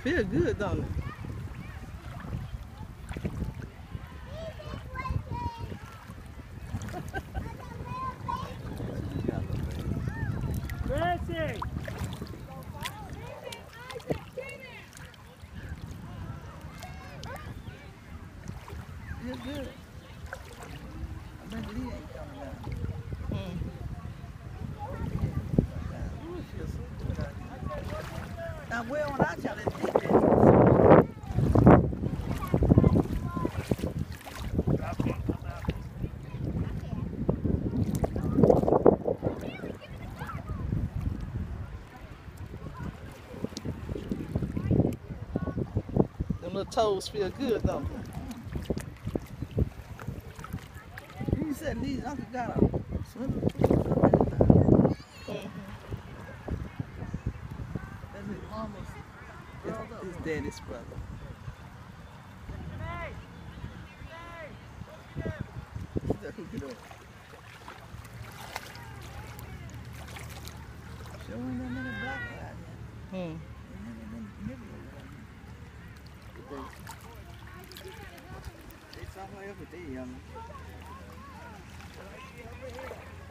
Feel good, don't it? Gracie! Feel good. I bet Lee ain't coming down. Mm. Ooh, it feels so good out here. Now, where on our challenge is that? Them little toes feel good, don't they? You said Lee's uncle got a swimming pool. That's his mama's. His daddy's brother. Hook it up. Showing them in the black out here. They somewhere every day, young.